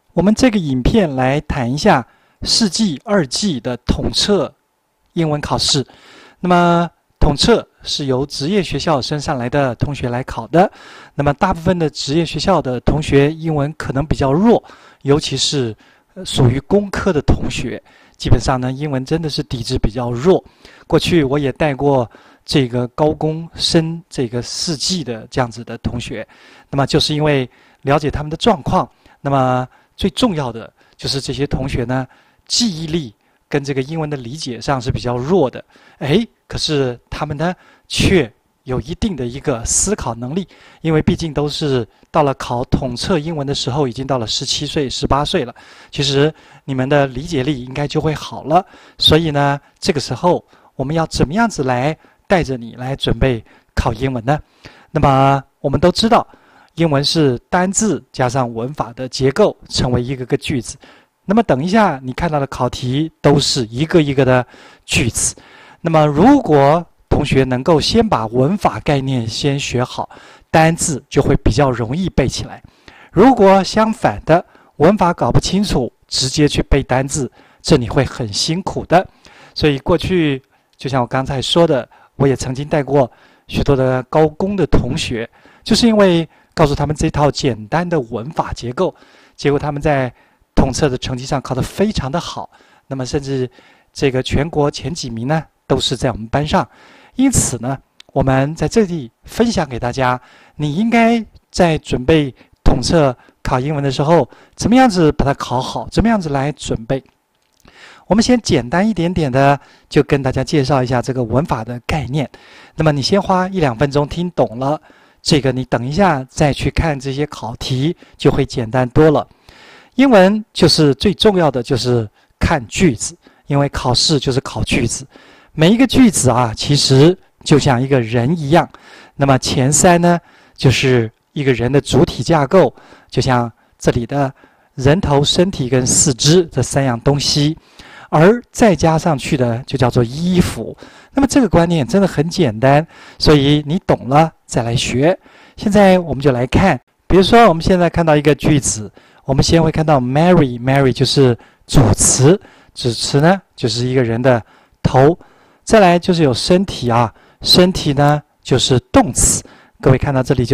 我们这个影片来谈一下世纪2季的统测英文考试。那么统测是由职业学校升上来的同学来考的。那么大部分的职业学校的同学英文可能比较弱，尤其是属于工科的同学，基本上呢英文真的是底子比较弱。过去我也带过这个高工升这个4季的这样子的同学，那么就是因为了解他们的状况，那么最重要的就是这些同学呢记忆力跟这个英文的理解上是比较弱的，可是他们呢却有一定的一个思考能力，因为毕竟都是到了考统测英文的时候，已经到了17岁、18岁了，其实你们的理解力应该就会好了。所以呢，这个时候我们要怎么样子来带着你来准备考英文呢？那么我们都知道，英文是单字加上文法的结构成为一个个句子。那么等一下你看到的考题都是一个一个的句子。那么如果同学能够先把文法概念先学好，单字就会比较容易背起来。如果相反的，文法搞不清楚，直接去背单字，这你会很辛苦的。所以过去就像我刚才说的，我也曾经带过许多的高工的同学，就是因为告诉他们这套简单的文法结构，结果他们在统测的成绩上考得非常的好，那么甚至这个全国前几名呢都是在我们班上。因此呢，我们在这里分享给大家，你应该在准备统测考英文的时候，怎么样子把它考好，怎么样子来准备。我们先简单一点点的就跟大家介绍一下这个文法的概念。那么你先花1-2分钟听懂了，这个你等一下再去看这些考题就会简单多了。英文就是最重要的就是看句子，因为考试就是考句子。每一个句子啊，其实就像一个人一样。那么前3呢，就是一个人的主体架构，就像这里的人头、身体跟四肢这3样东西，而再加上去的就叫做衣服。那么这个观念真的很简单，所以你懂了再来学。现在我们就来看，比如说我们现在看到一个句子，我们先会看到 Mary 就是主词，主词呢就是一个人的头，再来就是有身体啊，身体呢就是动词，各位看到这里就是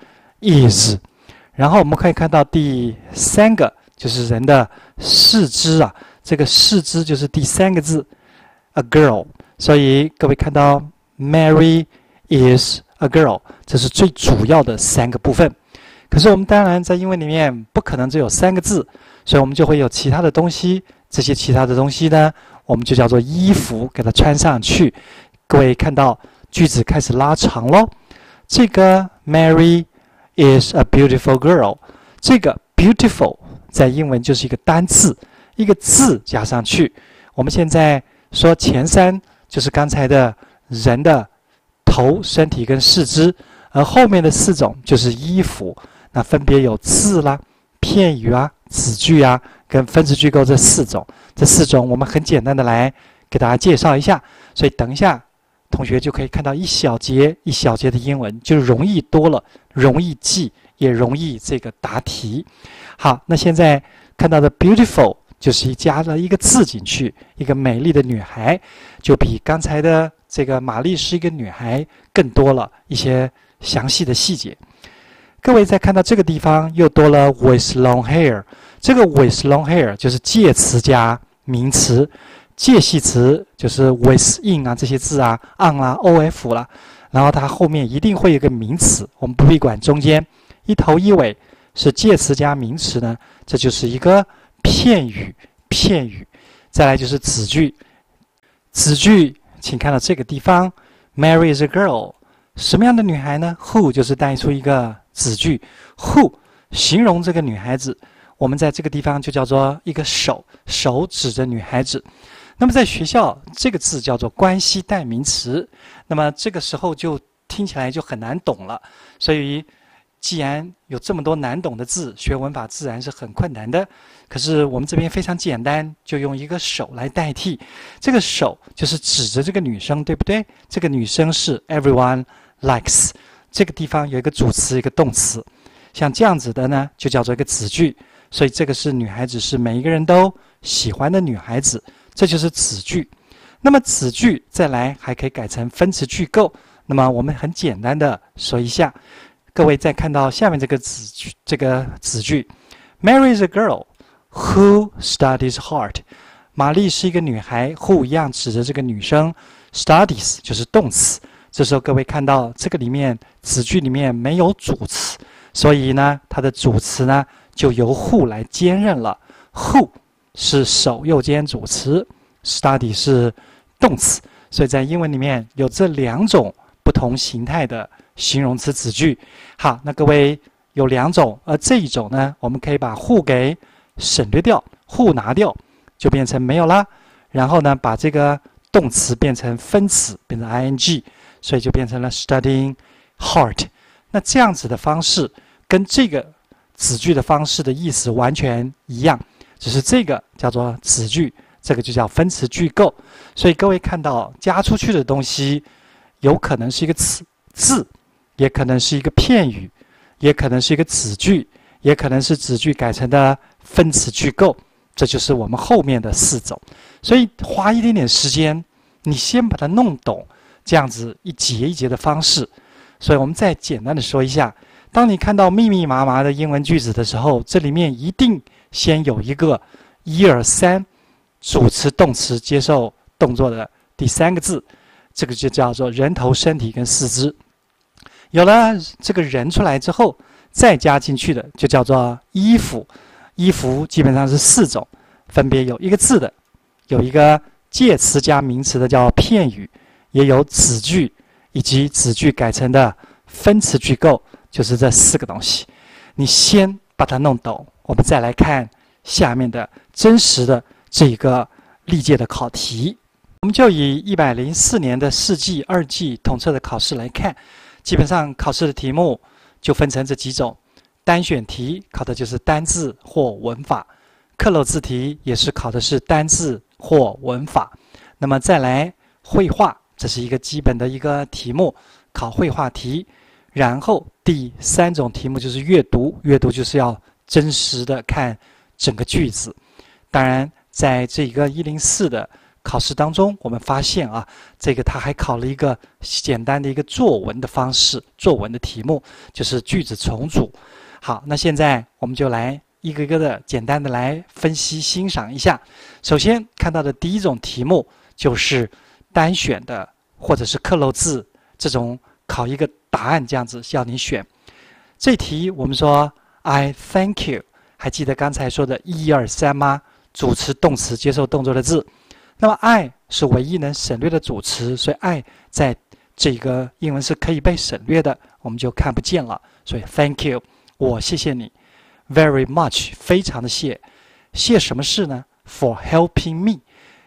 is， 然后我们可以看到第3个就是人的四肢啊，这个四肢就是第3个字 a girl， 所以各位看到 Mary is a girl， 这是最主要的3个部分。可是我们当然在英文里面不可能只有3个字，所以我们就会有其他的东西，这些其他的东西呢我们就叫做衣服，给它穿上去。各位看到句子开始拉长咯，这个 Mary is a beautiful girl， 这个 beautiful 在英文就是一个单字，一个字加上去。我们现在说前3就是刚才的人的头、身体跟四肢，而后面的4种就是衣服，那分别有字啦、片语啊、子句啊跟分词句构这4种。这4种我们很简单的来给大家介绍一下，所以等一下同学就可以看到一小节一小节的英文，就容易多了，容易记，也容易这个答题。好，那现在看到的 beautiful 就是加了一个字进去，一个美丽的女孩，就比刚才的这个玛丽是一个女孩更多了一些详细的细节。各位在看到这个地方又多了 with long hair， 这个 with long hair 就是介词加名词，介系词就是 with in 啊这些字啊 on 啦 of 啦，然后它后面一定会有一个名词，我们不必管中间一头一尾是介词加名词呢，这就是一个片语。再来就是子句，子句请看到这个地方 Mary is a girl， 什么样的女孩呢？ Who 就是带出一个子句， Who 形容这个女孩子，我们在这个地方就叫做一个手指着女孩子。那么在学校这个字叫做关系代名词，那么这个时候就听起来就很难懂了，所以既然有这么多难懂的字，学文法自然是很困难的。可是我们这边非常简单，就用一个手来代替，这个手就是指着这个女生，对不对？这个女生是 everyone likes， 这个地方有一个主词一个动词，像这样子的呢就叫做一个子句。 所以这个是女孩子，是每一个人都喜欢的女孩子，这就是子句。那么子句再来还可以改成分词句构。那么我们很简单的说一下，各位再看到下面这个子句 Mary is a girl who studies hard。 玛丽是一个女孩 who 一样指着这个女生， studies 就是动词。这时候各位看到这个里面子句里面没有主词，所以呢它的主词呢就由 who 来兼任了。 who 是首右肩主词， study 是动词，所以在英文里面有这2种不同形态的形容词子句。好，那各位有2种，而这一种呢我们可以把 who 给省略掉， who 拿掉就变成没有啦，然后呢把这个动词变成分词，变成 ing， 所以就变成了 studying hard。 那这样子的方式跟这个子句的方式的意思完全一样，只是这个叫做子句，这个就叫分词句构。所以各位看到加出去的东西有可能是一个字，也可能是一个片语，也可能是一个子句，也可能是子句改成的分词句构，这就是我们后面的4种。所以花一点点时间，你先把它弄懂，这样子一节一节的方式。所以我们再简单的说一下，当你看到密密麻麻的英文句子的时候，这里面一定先有一个1、2、3主词动词接受动作的第3个字，这个就叫做人头、身体跟四肢。有了这个人出来之后，再加进去的就叫做衣服。衣服基本上是4种，分别有一个字的，有一个介词加名词的叫片语，也有子句，以及子句改成的分词句构，就是这4个东西。你先把它弄懂，我们再来看下面的真实的这一个历届的考题。我们就以104年的4季、2季统测的考试来看，基本上考试的题目就分成这几种。单选题考的就是单字或文法，克漏字题也是考的是单字或文法。那么再来绘画，这是一个基本的一个题目，考绘画题。然后第3种题目就是阅读，阅读就是要真实的看整个句子。当然在这个104的考试当中，我们发现啊，这个他还考了一个简单的一个作文的方式，作文的题目就是句子重组。好，那现在我们就来一个一个的简单的来分析欣赏一下。首先看到的第1种题目就是单选的或者是克漏字，这种考一个答案这样子要你选。这题我们说 I thank you， 还记得刚才说的1、2、3吗？主词、动词接受动作的字。那么 I 是唯一能省略的主词，所以 I 在这个英文是可以被省略的，我们就看不见了。所以 thank you， 我谢谢你。very much， 非常的谢。谢什么事呢？ for helping me。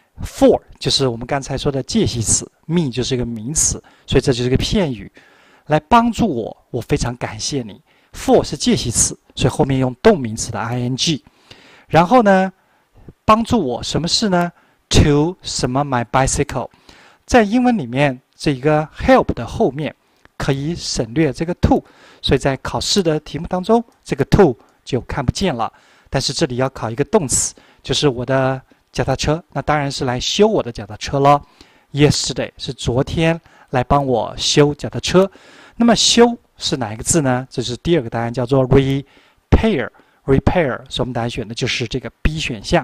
for 就是我们刚才说的介系词， me 就是一个名词，所以这就是一个片语，来帮助我，我非常感谢你。 for 是介系词，所以后面用动名词的 ing。 然后呢，帮助我什么事呢？ to 什么 my bicycle。 在英文里面这一个 help 的后面可以省略这个 to， 所以在考试的题目当中这个 to 就看不见了。但是这里要考一个动词，就是我的脚踏车，那当然是来修我的脚踏车了。 yesterday 是昨天来帮我修脚踏车。那么修是哪一个字呢？这是第2个答案，叫做 repair。 repair 所以我们答案选的就是这个 B 选项。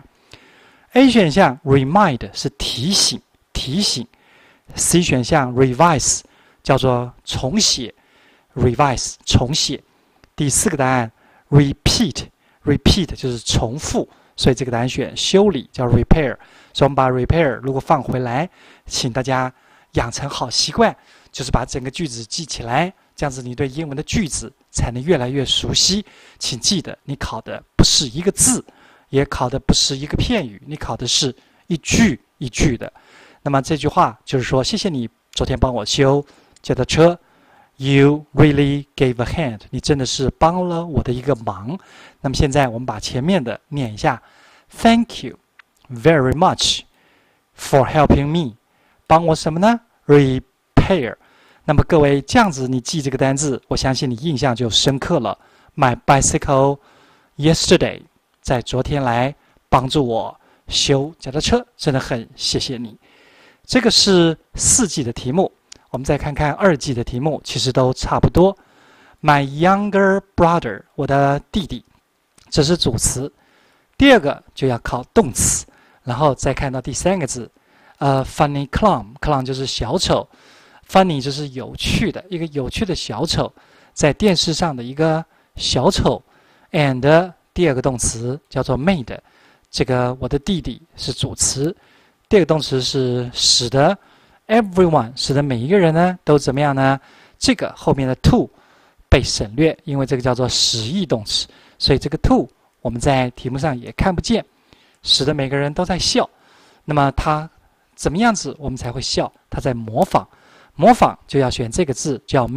A 选项 remind 是提醒，提醒。 C 选项 revise 叫做重写， revise 重写。第4个答案 repeat， repeat 就是重复，所以这个答案选修理，叫 repair。 所以我们把 repair 如果放回来，请大家养成好习惯，就是把整个句子记起来，这样子你对英文的句子才能越来越熟悉。请记得，你考的不是一个字，也考的不是一个片语，你考的是一句一句的。那么这句话就是说，谢谢你昨天帮我修脚踏车。 You really gave a hand， 你真的是帮了我的一个忙。那么现在我们把前面的念一下。 Thank you very much for helping me， 帮我什么呢？ Repair。 那么各位这样子你记这个单字，我相信你印象就深刻了。 My bicycle yesterday 在昨天来帮助我修脚踏车，真的很谢谢你。这个是4季的题目，我们再看看2季的题目，其实都差不多。My younger brother， 我的弟弟，这是主词。第二个就要考动词，然后再看到第3个字，funny clown 就是小丑 ，funny 就是有趣的，一个有趣的小丑，在电视上的一个小丑 ，and 第2个动词叫做 made， 这个我的弟弟是主词，第2个动词是使得 everyone， 使得每一个人呢都怎么样呢？这个后面的 to 被省略，因为这个叫做实义动词，所以这个 to 我们在题目上也看不见，使得每个人都在笑。那么他怎么样子我们才会笑？他在模仿，模仿就要选这个字叫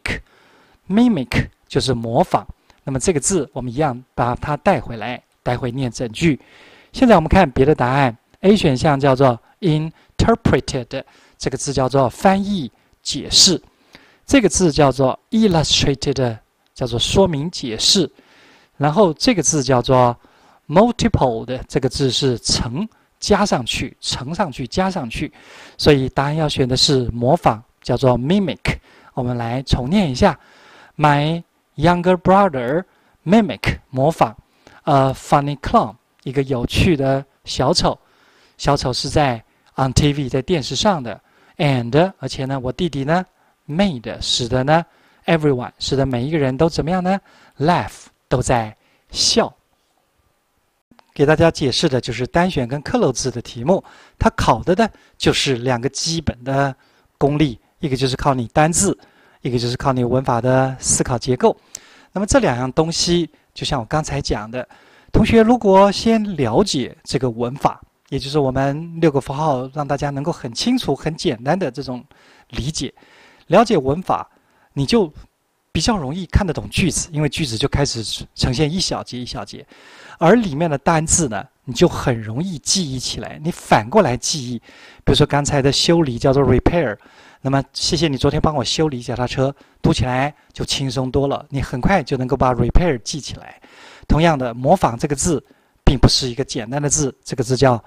mimic，mimic 就是模仿。那么这个字我们一样把它带回来，待会念整句。现在我们看别的答案 ，A 选项叫做 interpreted， 这个字叫做翻译解释，这个字叫做 illustrated， 叫做说明解释。然后这个字叫做 multiple 的，这个字是乘加上去，乘上去加上去，所以答案要选的是模仿，叫做 mimic。我们来重念一下 ：My younger brother mimic 模仿，a funny clown 一个有趣的小丑，小丑是在 on TV 在电视上的 ，and 而且呢，我弟弟呢 made 使得呢 everyone 使得每一个人都怎么样呢 laugh。都在笑。给大家解释的就是单选跟克漏字的题目，它考的呢就是2个基本的功力，一个就是靠你单字，一个就是靠你文法的思考结构。那么这2样东西，就像我刚才讲的，同学如果先了解这个文法，也就是我们6个符号，让大家能够很清楚、很简单的这种理解，了解文法，你就比较容易看得懂句子，因为句子就开始呈现一小节一小节，而里面的单字呢，你就很容易记忆起来。你反过来记忆，比如说刚才的修理叫做 repair， 那么谢谢你昨天帮我修理脚踏车，读起来就轻松多了，你很快就能够把 repair 记起来。同样的，模仿这个字并不是一个简单的字，这个字叫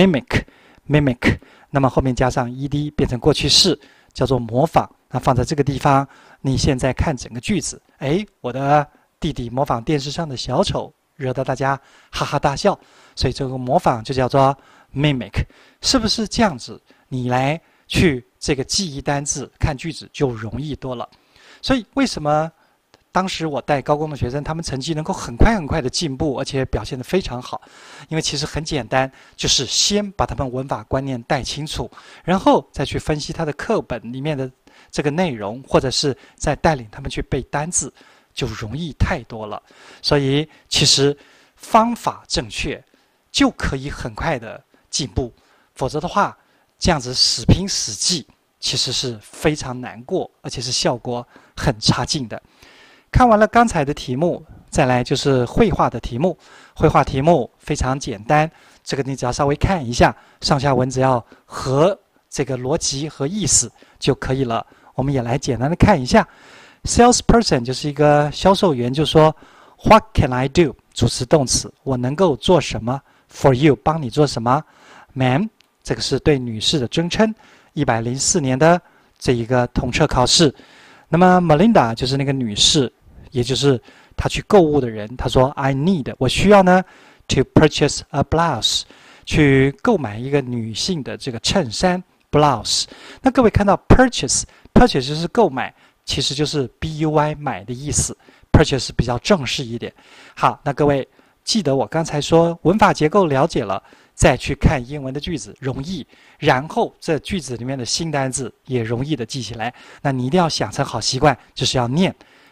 mimic， 那么后面加上 ed 变成过去式，叫做模仿。那放在这个地方，你现在看整个句子，我的弟弟模仿电视上的小丑，惹得大家哈哈大笑，所以这个模仿就叫做 mimic， 是不是这样子？你来去这个记忆单字、看句子就容易多了。所以为什么当时我带高中的学生，他们成绩能够很快的进步，而且表现得非常好？因为其实很简单，就是先把他们文法观念带清楚，然后再去分析他的课本里面的这个内容，或者是再带领他们去背单字，就容易太多了。所以其实方法正确就可以很快的进步，否则的话这样子死拼死记其实是非常难过，而且是效果很差劲的。看完了刚才的题目，再来就是绘画的题目。绘画题目非常简单，这个你只要稍微看一下，上下文只要合这个逻辑和意思就可以了。我们也来简单的看一下。Salesperson 就是一个销售员，就说 What can I do？ 主词动词，我能够做什么 ？For you， 帮你做什么 ？Ma'am， 这个是对女士的尊称。104年的这一个统测考试。那么 Melinda 就是那个女士，也就是她去购物的人。她说 I need， 我需要呢 to purchase a blouse， 去购买一个女性的这个衬衫 blouse。那各位看到 purchase 就是购买，其实就是 buy 买的意思。purchase 比较正式一点。好，那各位记得我刚才说文法结构了解了，再去看英文的句子容易，然后这句子里面的新单字也容易的记起来。那你一定要养成好习惯，就是要念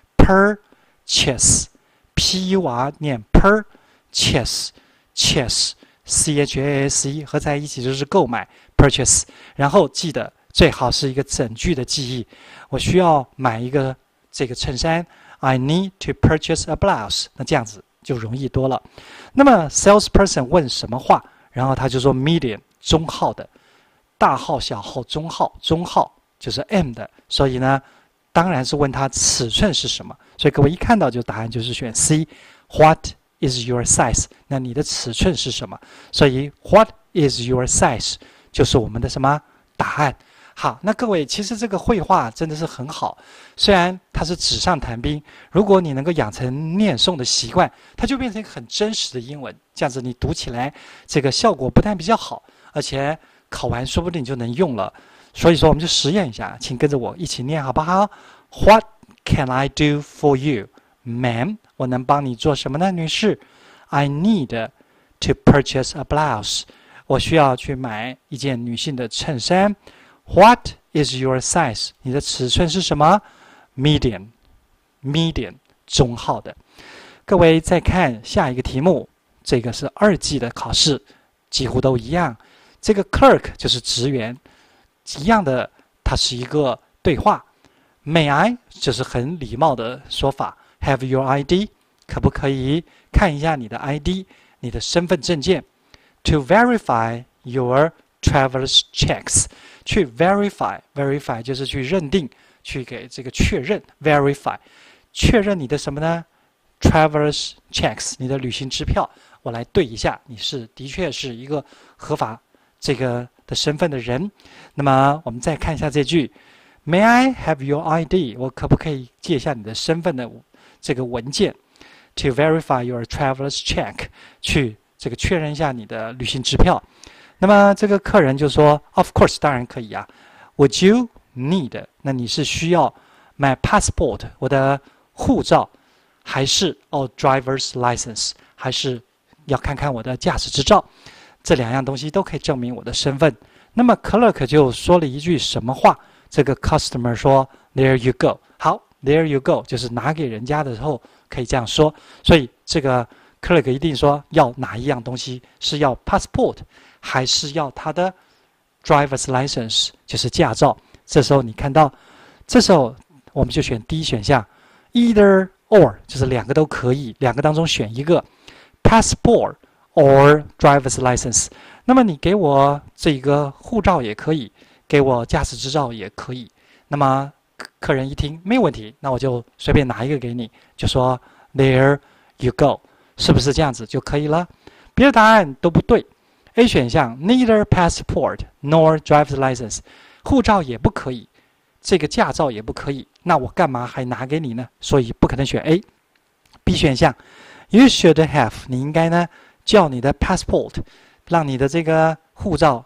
purchase，p-u-r 念 purchase，chase c-h-a-s-e 合在一起就是购买 purchase， 然后记得最好是一个整句的记忆。我需要买一个这个衬衫 ，I need to purchase a blouse， 那这样子就容易多了。那么 salesperson 问什么话？然后他就说 medium 中号的，大号、小号、中号，中号就是 M 的，所以呢，当然是问他尺寸是什么。所以各位一看到就答案就是选 C，What is your size？ 那你的尺寸是什么？所以 What is your size？ 就是我们的什么答案？好，那各位，其实这个绘画真的是很好，虽然它是纸上谈兵，如果你能够养成念诵的习惯，它就变成一个很真实的英文，这样子你读起来这个效果不但比较好，而且考完说不定就能用了。所以说，我们就实验一下，请跟着我一起念好不好？ What can I do for you, ma'am？ 我能帮你做什么呢，女士？ I need to purchase a blouse。 我需要去买一件女性的衬衫。 What is your size？ 你的尺寸是什么？ Medium， 中号的。各位再看下一个题目，这个是2季的考试，几乎都一样。这个 clerk 就是职员，一样的，它是一个对话。May I 就是很礼貌的说法。Have your ID？ 可不可以看一下你的 ID， 你的身份证件。To verify your traveler's checks， 去 verify 就是去认定，去给这个确认 verify， 确认你的什么呢 ？Traveler's checks， 你的旅行支票，我来对一下，你的确是一个合法这个的身份的人。那么我们再看一下这句 ，May I have your ID？ 我可不可以借一下你的身份的这个文件 ？To verify your traveler's check， 去这个确认一下你的旅行支票。那么这个客人就说 ，Of course， 当然可以啊。Would you need？ 那你是需要 my passport， 我的护照，还是driver's license， 还是要看看我的驾驶执照？这2样东西都可以证明我的身份。那么 clerk 就说了一句什么话？这个 customer 说 ，There you go。好 ，There you go， 就是拿给人家的时候可以这样说。所以这个 clerk 一定说要哪一样东西？是要 passport， 还是要他的 driver's license， 就是驾照？这时候你看到，这时候我们就选第一选项 ，either or， 就是2个都可以，2个当中选一个 ，passport or driver's license。那么你给我这个护照也可以，给我驾驶执照也可以。那么客人一听没有问题，那我就随便拿一个给你，就说 There you go， 是不是这样子就可以了？别的答案都不对。A 选项 neither passport nor driver's license， 护照也不可以，这个驾照也不可以，那我干嘛还拿给你呢？所以不可能选 A。B 选项 You should have， 你应该呢叫你的 passport， 让你的这个护照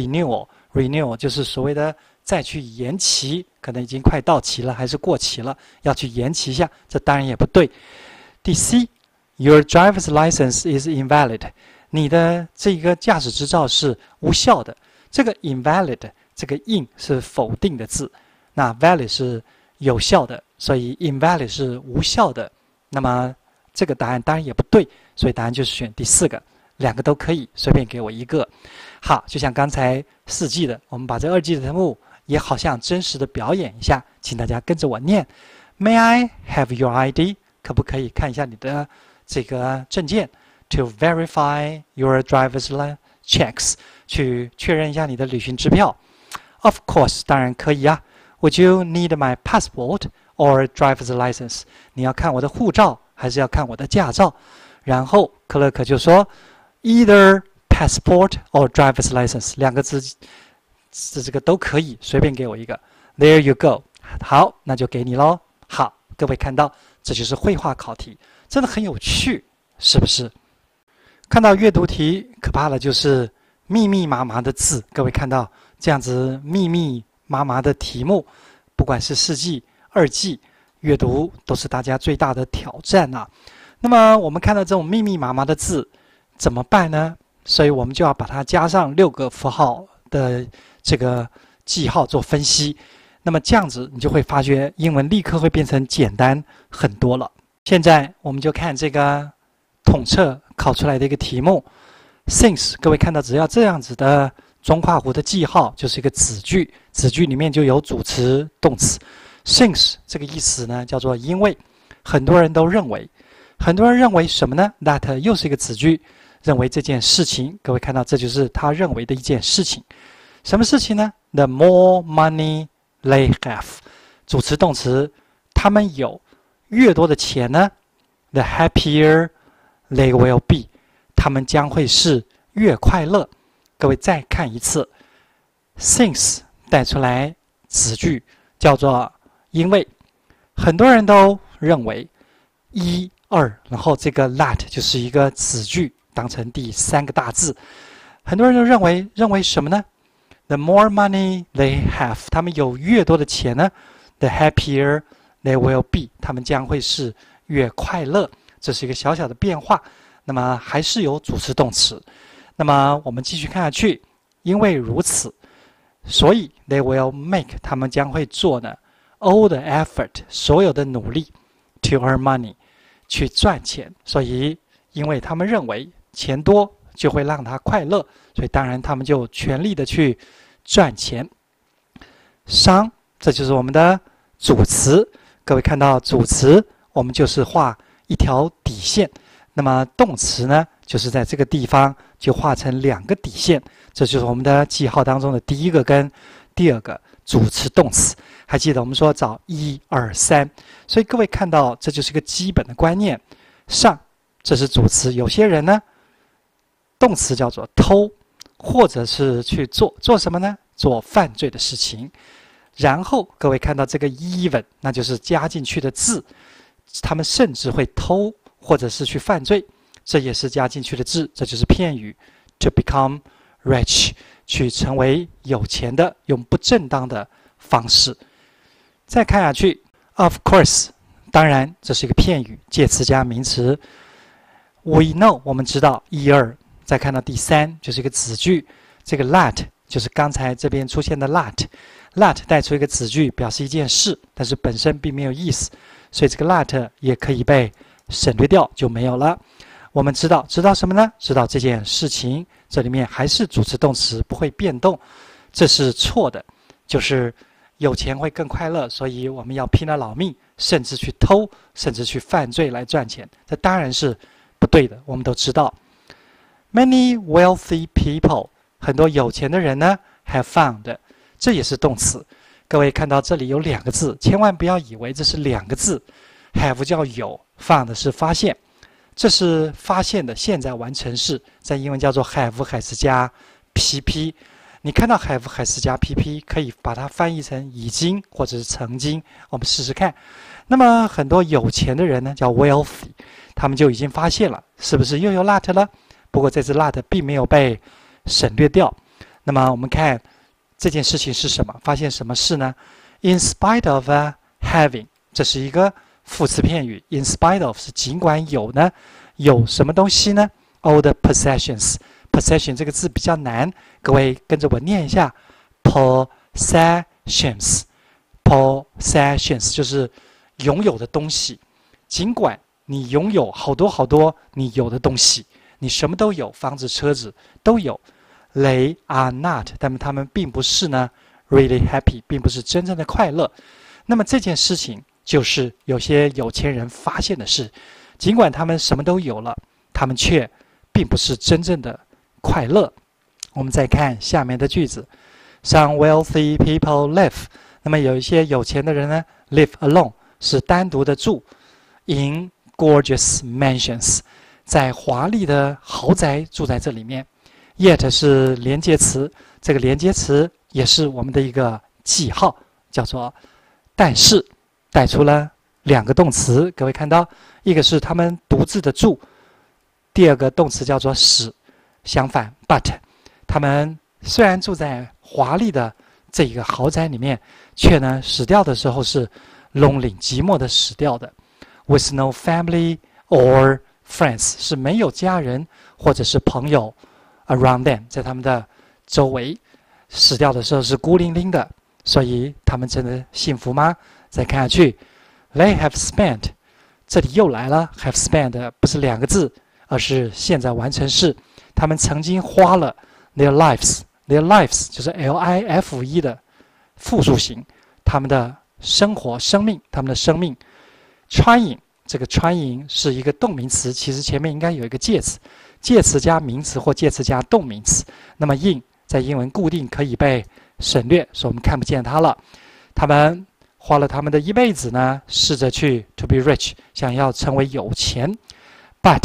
renewal 就是所谓的再去延期，可能已经快到期了，还是过期了，要去延期一下，这当然也不对。第 C Your driver's license is invalid， 你的这个驾驶执照是无效的。这个 invalid 这个 in 是否定的字，那 valid 是有效的，所以 invalid 是无效的。那么这个答案当然也不对，所以答案就是选第4个，2个都可以，随便给我一个。好，就像刚才4季的，我们把这2季的题目也好像真实的表演一下，请大家跟着我念 May I have your ID？ 可不可以看一下你的这个证件 To verify your driver's checks， 去确认一下你的旅行支票。 Of course， 当然可以啊。Would you need my passport or driver's license？ 你要看我的护照还是要看我的驾照？然后克勒克就说 Either passport or driver's license， 2个字这个都可以，随便给我一个。There you go。 好，那就给你咯。好，各位看到这就是绘画考题，真的很有趣，是不是？看到阅读题可怕的就是密密麻麻的字，各位看到这样子密密麻麻的题目，不管是4季、2季，阅读都是大家最大的挑战啊。那么我们看到这种密密麻麻的字怎么办呢？所以我们就要把它加上6个符号的这个记号做分析。那么这样子你就会发觉英文立刻会变成简单很多了。现在我们就看这个统测考出来的一个题目 Since， 各位看到只要这样子的中括弧的记号就是一个子句，子句里面就有主词动词。 Since 这个意思呢叫做因为，很多人都认为什么呢？ That 又是一个子句，认为这件事情，各位看到这就是他认为的一件事情。什么事情呢？ The more money they have， 主词动词，他们有越多的钱呢 The happier they will be， 他们将会是越快乐。各位再看一次 ，since 带出来子句叫做因为，很多人都认为一二，然后这个 that 就是一个子句，当成第三个大字。很多人都认为什么呢？ The more money they have， 他们有越多的钱呢 ，the happier they will be， 他们将会是越快乐。这是一个小小的变化。那么还是有主词动词。那么我们继续看下去，因为如此，所以 they will make， 他们将会做呢 all the effort， 所有的努力 to earn money， 去赚钱。所以因为他们认为钱多就会让他快乐，所以当然他们就全力的去赚钱。商，这就是我们的主词。各位看到主词，我们就是画一条底线。那么动词呢，就是在这个地方就画成两个底线。这就是我们的记号当中的第一个跟第二个主词动词。还记得我们说找1、2、3，所以各位看到这就是一个基本的观念。上，这是主词。有些人呢，动词叫做偷，或者是去做什么呢？做犯罪的事情。然后各位看到这个 even， 那就是加进去的字，他们甚至会偷或者是去犯罪，这也是加进去的字，这就是片语 to become rich， 去成为有钱的，用不正当的方式。再看下去 ，of course， 当然这是一个片语，介词加名词。We know， 我们知道1、2，再看到第3就是一个子句，这个 that 就是刚才这边出现的 that 带出一个子句，表示一件事，但是本身并没有意思，所以这个 that 也可以被省略掉，就没有了。我们知道什么呢？知道这件事情，这里面还是主词动词不会变动，这是错的。就是有钱会更快乐，所以我们要拼了老命，甚至去偷，甚至去犯罪来赚钱，这当然是不对的。我们都知道 ，many wealthy people， 很多有钱的人呢 have found， 这也是动词。各位看到这里有两个字，千万不要以为这是两个字。have 叫有，found 是发现，这是发现的现在完成式，在英文叫做 have 还是加 pp。你看到 have 还是加 pp， 可以把它翻译成已经或者是曾经。我们试试看。那么很多有钱的人呢，叫 wealthy， 他们就已经发现了，是不是又有 that 了？不过这只 that 并没有被省略掉。那么我们看这件事情是什么？发现什么事呢 ？In spite of having， 这是一个副词片语。In spite of 是尽管有呢，有什么东西呢 ？All the possession 这个字比较难，各位跟着我念一下 possessions 就是拥有的东西。尽管你拥有好多你有的东西，你什么都有，房子、车子都有。They are not， 但他们并不是呢 really happy， 并不是真正的快乐。那么这件事情就是有些有钱人发现的事，尽管他们什么都有了，他们却并不是真正的快乐。我们再看下面的句子 ，Some wealthy people live。那么有一些有钱的人呢 ，live alone 是单独的住 ，in gorgeous mansions， 在华丽的豪宅住在这里面。Yet 是连接词，这个连接词也是我们的一个记号，叫做但是，带出了两个动词。各位看到，一个是他们独自的住，第二个动词叫做使。相反 ，but 他们虽然住在华丽的这一个豪宅里面，却呢死掉的时候是 lonely 寂寞的死掉的 ，with no family or friends 是没有家人或者是朋友 around them 在他们的周围，死掉的时候是孤零零的，所以他们真的幸福吗？再看下去 ，they have spent 这里又来了 ，have spent 不是两个字，而是现在完成式。他们曾经花了 their lives 就是 life 的复数形，他们的生命 trying 这个 trying 是一个动名词，其实前面应该有一个介词，介词加名词或介词加动名词。那么 in 在英文固定可以被省略，所以我们看不见它了。他们花了他们的一辈子呢，试着去 to be rich， 想要成为有钱 ，but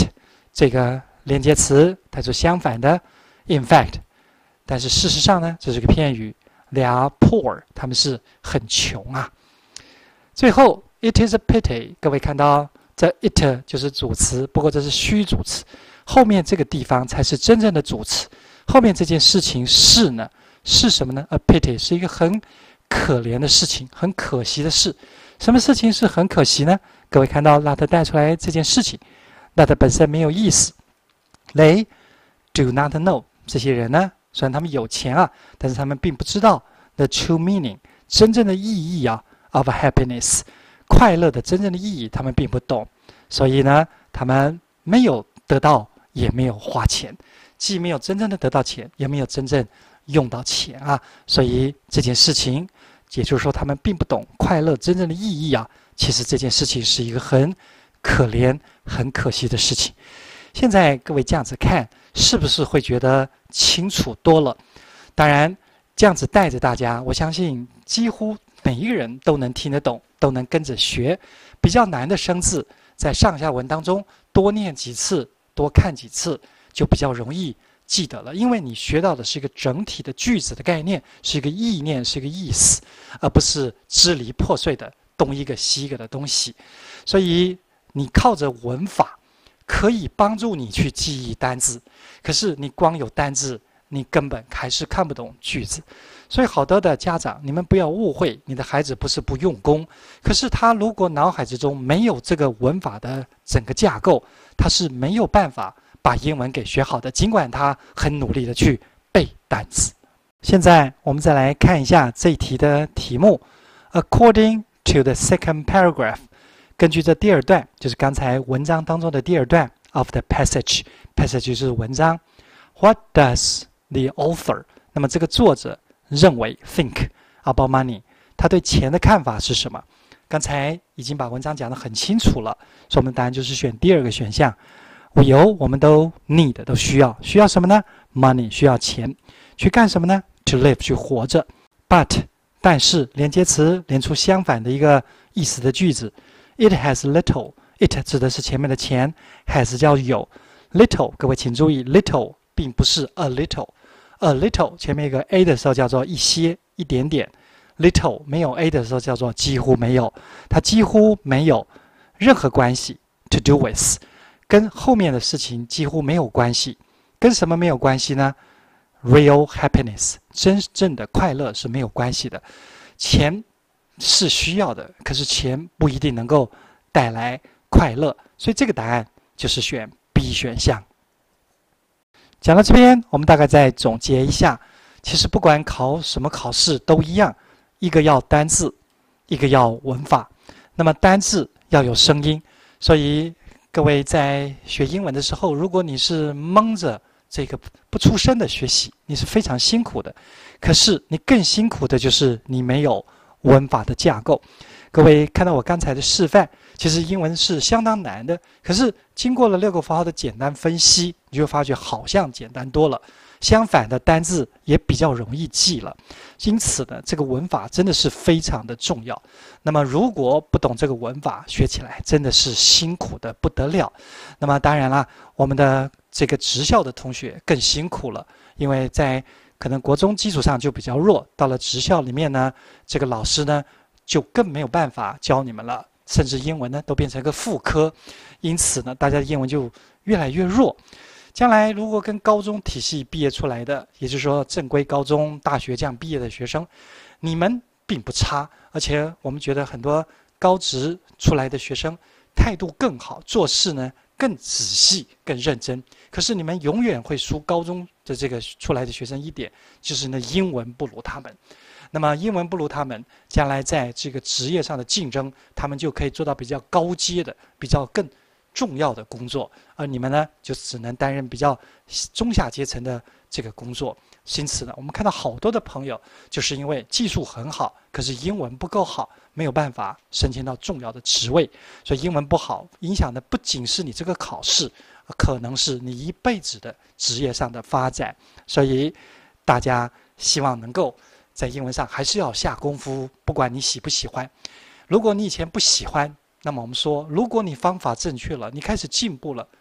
这个连接词带出相反的 in fact， 但是事实上呢，这是个片语 ，they are poor， 他们是很穷啊。最后 it is a pity， 各位看到这 it 就是主词，不过这是虚主词，后面这个地方才是真正的主词。后面这件事情是呢，是什么呢 ？a pity 是一个很可怜的事情，很可惜的事。什么事情是很可惜呢？各位看到 that 带出来这件事情 ，that 本身没有意思。They do not know， 这些人呢，虽然他们有钱啊，但是他们并不知道 the true meaning， 真正的意义啊 of happiness， 快乐的真正的意义，他们并不懂。所以呢，他们没有得到，也没有花钱，既没有真正的得到钱，也没有真正用到钱啊。所以这件事情，也就是说，他们并不懂快乐真正的意义啊。其实这件事情是一个很可怜、很可惜的事情。现在各位这样子看，是不是会觉得清楚多了？当然，这样子带着大家，我相信几乎每一个人都能听得懂，都能跟着学。比较难的生字，在上下文当中多念几次，多看几次，就比较容易记得了。因为你学到的是一个整体的句子的概念，是一个意念，是一个意思，而不是支离破碎的东一个西一个的东西。所以你靠着文法可以帮助你去记忆单字，可是你光有单字，你根本还是看不懂句子。所以好多的家长，你们不要误会，你的孩子不是不用功，可是他如果脑海之中没有这个文法的整个架构，他是没有办法把英文给学好的，尽管他很努力的去背单词。现在我们再来看一下这一题的题目 According to the second paragraph， 根据这第二段，就是刚才文章当中的第二段 of the passage， passage 就是文章。 What does the author， 那么这个作者认为 think about money， 他对钱的看法是什么？刚才已经把文章讲得很清楚了，所以我们答案就是选第二个选项。我们都 need， 都需要什么呢？ money， 需要钱，去干什么呢？ to live， 去活着。 but， 但是连接词连出相反的一个意思的句子。 It has little， it 指的是前面的钱， has 叫有， little 各位请注意 little 并不是 a little，A little 前面一个 a 的时候叫做一些一点点， little 没有 a 的时候叫做几乎没有，它几乎没有任何关系 to do with， 跟后面的事情几乎没有关系。跟什么没有关系呢？ real happiness， 真正的快乐是没有关系的。钱是需要的，可是钱不一定能够带来快乐，所以这个答案就是选 B 选项。讲到这边，我们大概再总结一下，其实不管考什么考试都一样，一个要单字，一个要文法。那么单字要有声音，所以各位在学英文的时候，如果你是蒙着这个不出声的学习，你是非常辛苦的。可是你更辛苦的就是你没有文法的架构。各位看到我刚才的示范，其实英文是相当难的，可是经过了6个符号的简单分析，你就会发觉好像简单多了。相反的单字也比较容易记了。因此呢，这个文法真的是非常的重要。那么如果不懂这个文法，学起来真的是辛苦的不得了。那么当然啦，我们的这个职校的同学更辛苦了，因为在可能国中基础上就比较弱，到了职校里面呢，这个老师呢就更没有办法教你们了，甚至英文呢都变成一个副科，因此呢，大家的英文就越来越弱。将来如果跟高中体系毕业出来的，也就是说正规高中、大学这样毕业的学生，你们并不差，而且我们觉得很多高职出来的学生态度更好，做事呢更仔细、更认真。可是你们永远会输高中的这个出来的学生一点，就是呢英文不如他们。那么英文不如他们，将来在这个职业上的竞争，他们就可以做到比较高阶的、比较更重要的工作，而你们呢，就只能担任比较中下阶层的这个工作。因此呢，我们看到好多的朋友，就是因为技术很好，可是英文不够好，没有办法升迁到重要的职位。所以英文不好，影响的不仅是你这个考试，可能是你一辈子的职业上的发展。所以大家希望能够在英文上还是要下功夫，不管你喜不喜欢。如果你以前不喜欢，那么我们说，如果你方法正确了，你开始进步了，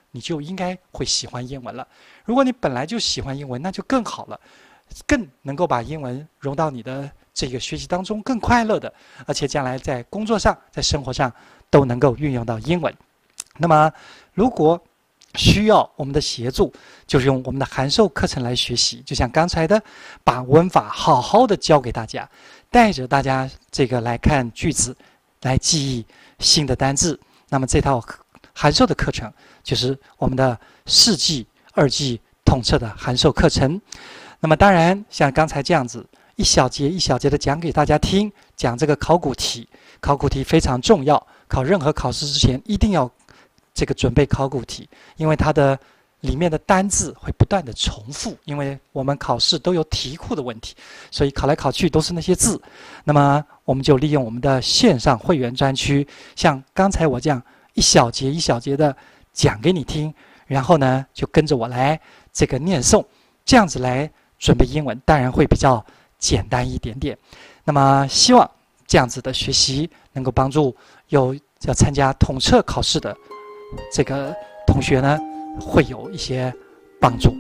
你就应该会喜欢英文了。如果你本来就喜欢英文，那就更好了，更能够把英文融到你的这个学习当中，更快乐的，而且将来在工作上、在生活上都能够运用到英文。那么，如果需要我们的协助，就是用我们的函授课程来学习，就像刚才的，把文法好好的教给大家，带着大家这个来看句子，来记忆新的单字。那么这套函授的课程就是我们的4季、2季统测的函授课程。那么当然像刚才这样子，一小节一小节的讲给大家听，讲这个考古题，考古题非常重要，考任何考试之前一定要这个准备考古题，因为它的里面的单字会不断的重复，因为我们考试都有题库的问题，所以考来考去都是那些字。那么我们就利用我们的线上会员专区，像刚才我这样一小节一小节的讲给你听，然后呢就跟着我来这个念诵，这样子来准备英文，当然会比较简单一点点。那么希望这样子的学习能够帮助有要参加统测考试的这个同学呢，会有一些帮助。